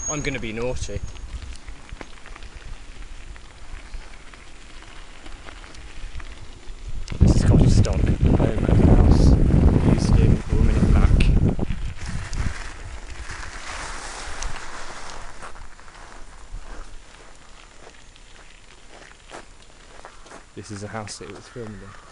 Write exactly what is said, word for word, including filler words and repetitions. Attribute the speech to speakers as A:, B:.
A: I'm going to be naughty. This is Cotterstock Home house. Used in a woman in black. This is a house that it was filmed in.